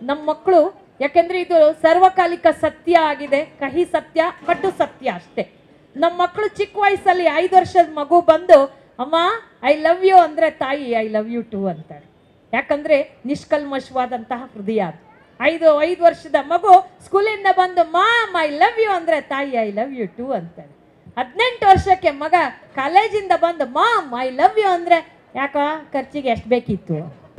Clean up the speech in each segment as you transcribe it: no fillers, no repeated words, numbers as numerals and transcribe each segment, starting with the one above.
ನಮ್ಮ ಮಕ್ಕಳು, ಯಾಕೆಂದ್ರೆ ಇದು ಸರ್ವಕಾಲಿಕ ಸತ್ಯ ಆಗಿದೆ, ಕಹಿ ಸತ್ಯ ಕಟು ಸತ್ಯ ಅಷ್ಟೇ. ನಮ್ಮ ಮಕ್ಕಳು ಚಿಕ್ಕ ವಯಸ್ಸಲ್ಲಿ 5 ವರ್ಷದ ಮಗು ಬಂದು ಅಮ್ಮ ಐ ಲವ್ ಯು ಅಂದರೆ ತಾಯಿ ಐ ಲವ್ ಯು ಟು ಅಂತಾಳೆ. ಯಾಕಂದ್ರೆ ನಿಷ್ಕಲ್ಮಶವಾದಂತಹ ಹೃದಯ ಅದು. 5 ವರ್ಷದ ಮಗು ಸ್ಕೂಲಿಂದ ಬಂದು ಮಾಮ್ ಐ ಲವ್ ಯು ಅಂದರೆ ತಾಯಿ ಐ ಲವ್ ಯು ಟು ಅಂತಾಳೆ. 18 ವರ್ಷಕ್ಕೆ ಮಗ ಕಾಲೇಜಿಂದ ಬಂದು ಮಾಮ್ ಐ ಲವ್ ಯು ಅಂದರೆ ಯಾಕ ಖರ್ಚಿಗೆ ಎಷ್ಟು ಬೇಕಿತ್ತು,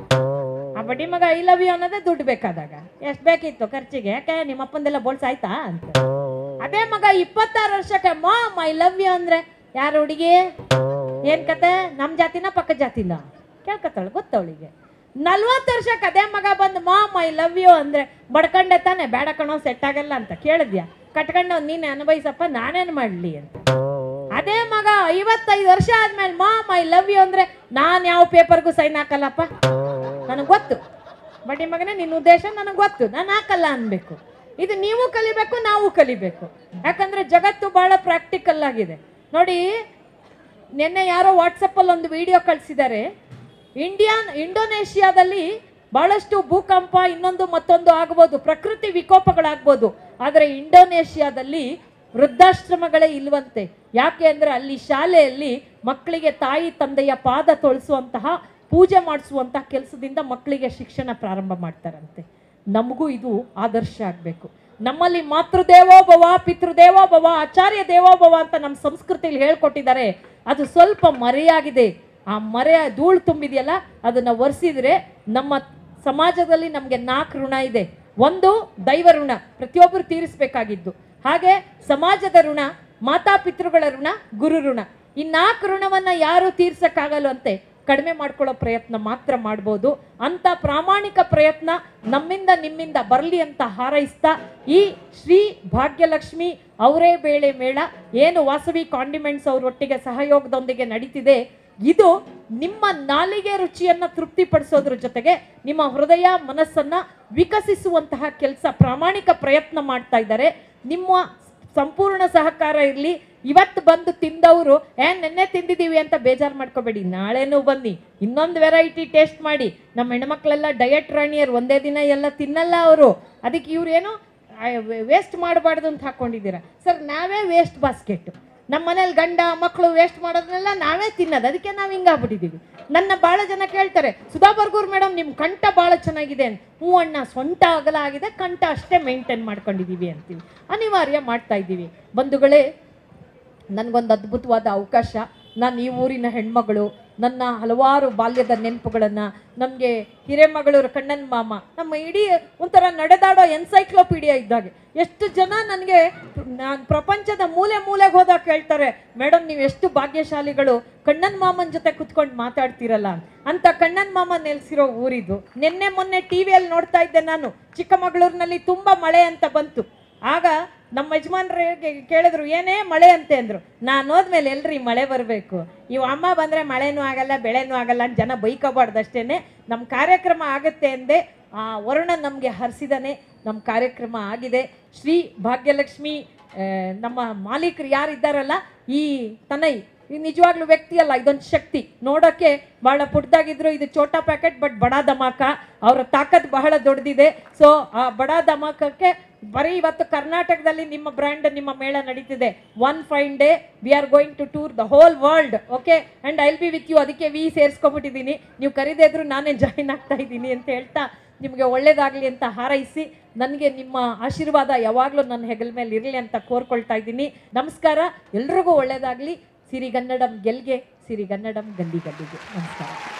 ಆ ಬಡ್ಡಿ ಮಗ ಐ ಲವ್ ಯು ಅನ್ನೋದೇ ದುಡ್ಡು ಬೇಕಾದಾಗ ಎಷ್ಟು ಬೇಕಿತ್ತು ಖರ್ಚಿಗೆ, ಯಾಕೆ ನಿಮ್ಮ ಅಪ್ಪಂದೆಲ್ಲ ಬೋಳ್ಸಾಯ್ತಾ ಅಂತ. ಅದೇ ಮಗ 26 ವರ್ಷಕ್ಕೆ ಮಾಮ್ ಐ ಲವ್ ಯು ಅಂದ್ರೆ ಯಾರು ಹುಡುಗಿ ಏನ್ ಕತೆ, ನಮ್ ಜಾತಿನ ಪಕ್ಕ ಜಾತಿನ ಕೇಳ್ಕತ್ತಾಳ ಗೊತ್ತವಳಿಗೆ. 40 ವರ್ಷಕ್ಕೆ ಅದೇ ಮಗ ಬಂದು ಮಾಮ್ ಐ ಲವ್ ಯು ಅಂದ್ರೆ ಬಡ್ಕಂಡೆ ತಾನೆ, ಬೇಡ ಕಣೋ ಸೆಟ್ ಆಗಲ್ಲ ಅಂತ ಕೇಳಿದ್ಯಾ, ಕಟ್ಕೊಂಡು ನೀನೆ ಅನುಭವಿಸಪ್ಪ ನಾನೇನ್ ಮಾಡ್ಲಿ ಅಂತ. ಅದೇ ಮಗ 55 ವರ್ಷ ಆದ್ಮೇಲೆ ಮಾಮ್ ಐ ಲವ್ ಯು ಅಂದ್ರೆ ನಾನ್ ಯಾವ ಪೇಪರ್ಗೂ ಸೈನ್ ಹಾಕಲ್ಲಪ್ಪ, ನನಗೆ ಗೊತ್ತು ಬಡ್ಡಿ ಮಗನೇ ನಿನ್ನ ಉದ್ದೇಶ ನನಗೆ ಗೊತ್ತು, ನಾನು ಹಾಕಲ್ಲ ಅನ್ಬೇಕು. ಇದು ನೀವು ಕಲಿಬೇಕು, ನಾವು ಕಲಿಬೇಕು. ಯಾಕಂದ್ರೆ ಜಗತ್ತು ಬಹಳ ಪ್ರಾಕ್ಟಿಕಲ್ ಆಗಿದೆ ನೋಡಿ. ನಿನ್ನೆ ಯಾರೋ ವಾಟ್ಸಪ್ಪಲ್ಲಿ ಒಂದು ವಿಡಿಯೋ ಕಳಿಸಿದ್ದಾರೆ. ಇಂಡೋನೇಷಿಯಾದಲ್ಲಿ ಬಹಳಷ್ಟು ಭೂಕಂಪ ಇನ್ನೊಂದು ಮತ್ತೊಂದು ಆಗ್ಬೋದು, ಪ್ರಕೃತಿ ವಿಕೋಪಗಳಾಗ್ಬೋದು. ಆದರೆ ಇಂಡೋನೇಷಿಯಾದಲ್ಲಿ ವೃದ್ಧಾಶ್ರಮಗಳೇ ಇಲ್ವಂತೆ. ಯಾಕೆ ಅಂದ್ರೆ ಅಲ್ಲಿ ಶಾಲೆಯಲ್ಲಿ ಮಕ್ಕಳಿಗೆ ತಾಯಿ ತಂದೆಯ ಪಾದ ತೊಳಸುವಂತಹ, ಪೂಜೆ ಮಾಡಿಸುವಂತಹ ಕೆಲಸದಿಂದ ಮಕ್ಕಳಿಗೆ ಶಿಕ್ಷಣ ಪ್ರಾರಂಭ ಮಾಡ್ತಾರಂತೆ. ನಮಗೂ ಇದು ಆದರ್ಶ ಆಗಬೇಕು. ನಮ್ಮಲ್ಲಿ ಮಾತೃದೇವೋಭವ, ಪಿತೃದೇವೋಭವ, ಆಚಾರ್ಯ ದೇವೋಭವ ಅಂತ ನಮ್ಮ ಸಂಸ್ಕೃತಿಯಲ್ಲಿ ಹೇಳ್ಕೊಟ್ಟಿದ್ದಾರೆ. ಅದು ಸ್ವಲ್ಪ ಮರೆಯಾಗಿದೆ. ಆ ಮರೆಯ ಧೂಳು ತುಂಬಿದೆಯಲ್ಲ, ಅದನ್ನು ಒರೆಸಿದ್ರೆ ನಮ್ಮ ಸಮಾಜದಲ್ಲಿ ನಮಗೆ 4 ಋಣ ಇದೆ. ಒಂದು ದೈವ ಋಣ, ಪ್ರತಿಯೊಬ್ಬರು ತೀರಿಸಬೇಕಾಗಿದ್ದು. ಹಾಗೆ ಸಮಾಜದ ಋಣ, ಮಾತಾಪಿತೃಗಳ ಋಣ, ಗುರು ಋಣ. ಈ 4 ಋಣವನ್ನ ಯಾರು ತೀರ್ಸಕ್ಕಾಗಲ್ವಂತೆ, ಕಡಿಮೆ ಮಾಡ್ಕೊಳ್ಳೋ ಪ್ರಯತ್ನ ಮಾತ್ರ ಮಾಡ್ಬೋದು. ಅಂತ ಪ್ರಾಮಾಣಿಕ ಪ್ರಯತ್ನ ನಮ್ಮಿಂದ ನಿಮ್ಮಿಂದ ಬರಲಿ ಅಂತ ಹಾರೈಸ್ತಾ, ಈ ಶ್ರೀ ಭಾಗ್ಯಲಕ್ಷ್ಮಿ ಅವರೇ ಬೇಳೆ ಮೇಳ ಏನು ವಾಸವಿ ಕಾಂಡಿಮೆಂಟ್ಸ್ ಅವರೊಟ್ಟಿಗೆ ಸಹಯೋಗದೊಂದಿಗೆ ನಡೀತಿದೆ, ಇದು ನಿಮ್ಮ ನಾಲಿಗೆ ರುಚಿಯನ್ನ ತೃಪ್ತಿಪಡಿಸೋದ್ರ ಜೊತೆಗೆ ನಿಮ್ಮ ಹೃದಯ ಮನಸ್ಸನ್ನ ವಿಕಸಿಸುವಂತಹ ಕೆಲಸ, ಪ್ರಾಮಾಣಿಕ ಪ್ರಯತ್ನ ಮಾಡ್ತಾ ಇದ್ದಾರೆ. ನಿಮ್ಮ ಸಂಪೂರ್ಣ ಸಹಕಾರ ಇರಲಿ. ಇವತ್ತು ಬಂದು ತಿಂದವರು ನೆನ್ನೆ ತಿಂದಿದ್ದೀವಿ ಅಂತ ಬೇಜಾರು ಮಾಡ್ಕೋಬೇಡಿ, ನಾಳೆನೂ ಬನ್ನಿ, ಇನ್ನೊಂದು ವೆರೈಟಿ ಟೇಸ್ಟ್ ಮಾಡಿ. ನಮ್ಮ ಹೆಣ್ಮಕ್ಳೆಲ್ಲ ಡಯಟ್ ರಾಣಿಯರು, ಒಂದೇ ದಿನ ಎಲ್ಲ ತಿನ್ನಲ್ಲ ಅವರು. ಅದಕ್ಕೆ ಇವ್ರೇನು ವೇಸ್ಟ್ ಮಾಡಬಾರ್ದು ಅಂತ ಹಾಕೊಂಡಿದ್ದೀರಾ. ಸರ್ ನಾವೇ ವೇಸ್ಟ್ ಬಾಸ್ಕೆಟ್, ನಮ್ಮ ಮನೇಲಿ ಗಂಡ ಮಕ್ಕಳು ವೇಸ್ಟ್ ಮಾಡೋದನ್ನೆಲ್ಲ ನಾವೇ ತಿನ್ನೋದು, ಅದಕ್ಕೆ ನಾವು ಹಿಂಗಾಗ್ಬಿಟ್ಟಿದ್ದೀವಿ. ನನ್ನ ಭಾಳ ಜನ ಕೇಳ್ತಾರೆ, ಸುಧಾ ಬರ್ಗೂರ್ ಮೇಡಮ್ ನಿಮ್ಮ ಕಂಠ ಭಾಳ ಚೆನ್ನಾಗಿದೆ. ಹ್ಞೂ ಅಣ್ಣ, ಸೊಂಟ ಅಗಲ ಆಗಿದೆ, ಕಂಠ ಅಷ್ಟೇ ಮೇಂಟೈನ್ ಮಾಡ್ಕೊಂಡಿದ್ದೀವಿ ಅಂತೀವಿ. ಅನಿವಾರ್ಯ ಮಾಡ್ತಾ ಇದ್ದೀವಿ. ಬಂಧುಗಳೇ, ನನಗೊಂದು ಅದ್ಭುತವಾದ ಅವಕಾಶ. ನಾನು ಈ ಊರಿನ ಹೆಣ್ಮಗಳು, ನನ್ನ ಹಲವಾರು ಬಾಲ್ಯದ ನೆನಪುಗಳನ್ನು, ನಮಗೆ ಹಿರೇಮಗಳೂರು ಕಣ್ಣನ ಮಾಮ, ನಮ್ಮ ಇಡೀ ಒಂಥರ ನಡೆದಾಡೋ ಎನ್ಸೈಕ್ಲೋಪೀಡಿಯಾ ಇದ್ದಾಗೆ. ಎಷ್ಟು ಜನ ನನಗೆ ನಾನು ಪ್ರಪಂಚದ ಮೂಲೆ ಮೂಲೆಗೆ ಹೋದಾಗ ಕೇಳ್ತಾರೆ, ಮೇಡಮ್ ನೀವು ಎಷ್ಟು ಭಾಗ್ಯಶಾಲಿಗಳು, ಕಣ್ಣನ ಮಾಮನ ಜೊತೆ ಕುತ್ಕೊಂಡು ಮಾತಾಡ್ತಿರಲ್ಲ ಅಂತ. ಕಣ್ಣನ ಮಾಮ ನೆಲೆಸಿರೋ ಊರಿದು. ನಿನ್ನೆ ಮೊನ್ನೆ ಟಿವಿಯಲ್ಲಿ ನೋಡ್ತಾ ಇದ್ದೆ ನಾನು, ಚಿಕ್ಕಮಗಳೂರಿನಲ್ಲಿ ತುಂಬ ಮಳೆ ಅಂತ ಬಂತು. ಆಗ ನಮ್ಮ ಯಜಮಾನ್ರಿಗೆ ಕೇಳಿದ್ರು, ಏನೇ ಮಳೆ ಅಂತೆ ಅಂದರು. ನಾನು ಹೋದ್ಮೇಲೆ ಎಲ್ರಿ ಮಳೆ ಬರಬೇಕು, ಇವು ಅಮ್ಮ ಬಂದರೆ ಮಳೆನೂ ಆಗಲ್ಲ ಬೆಳೆನೂ ಆಗಲ್ಲ ಅಂತ ಜನ ಬೈಕೋಬಾರ್ದು ಅಷ್ಟೇ. ನಮ್ಮ ಕಾರ್ಯಕ್ರಮ ಆಗುತ್ತೆ ಎಂದೇ ಆ ವರುಣ ನಮಗೆ ಹರಿಸಿದಾನೆ. ನಮ್ಮ ಕಾರ್ಯಕ್ರಮ ಆಗಿದೆ. ಶ್ರೀ ಭಾಗ್ಯಲಕ್ಷ್ಮಿ ನಮ್ಮ ಮಾಲೀಕರು ಯಾರಿದ್ದಾರಲ್ಲ, ಈ ತನೈ ಈ ನಿಜವಾಗ್ಲೂ ವ್ಯಕ್ತಿ ಅಲ್ಲ, ಇದೊಂದು ಶಕ್ತಿ. ನೋಡೋಕ್ಕೆ ಬಹಳ ಪುಟ್ಟದಾಗಿದ್ರು, ಇದು ಚೋಟಾ ಪ್ಯಾಕೆಟ್ ಬಟ್ ಬಡಾ ಧಮಾಕ. ಅವರ ತಾಕತ್ ಬಹಳ ದೊಡ್ಡದಿದೆ. ಸೊ ಆ ಬಡಾ ಧಮಾಕಕ್ಕೆ ಬರೀ ಇವತ್ತು ಕರ್ನಾಟಕದಲ್ಲಿ ನಿಮ್ಮ ಬ್ರ್ಯಾಂಡ್, ನಿಮ್ಮ ಮೇಳ ನಡೀತಿದೆ. One fine day we are going to tour the whole world. Okay, and I'll be with you. ಅದಕ್ಕೆ ವಿ ಸೇರಿಸ್ಕೊಂಡ್ಬಿಟ್ಟಿದ್ದೀನಿ. ನೀವು ಕರೀದೇ ಇದ್ರು ನಾನೇ ಜಾಯಿನ್ ಆಗ್ತಾ ಇದ್ದೀನಿ ಅಂತ ಹೇಳ್ತಾ, ನಿಮಗೆ ಒಳ್ಳೇದಾಗಲಿ ಅಂತ ಹಾರೈಸಿ, ನನಗೆ ನಿಮ್ಮ ಆಶೀರ್ವಾದ ಯಾವಾಗಲೂ ನನ್ನ ಹೆಗಲ ಮೇಲೆ ಇರಲಿ ಅಂತ ಕೋರ್ಕೊಳ್ತಾ ಇದ್ದೀನಿ. ನಮಸ್ಕಾರ, ಎಲ್ರಿಗೂ ಒಳ್ಳೇದಾಗಲಿ. ಸಿರಿಗನ್ನಡಂ ಗೆಲ್ಗೆ, ಸಿರಿಗನ್ನಡಂ ಗಲ್ಲಿ ಗಲ್ಲಿಗೆ. ನಮಸ್ಕಾರ.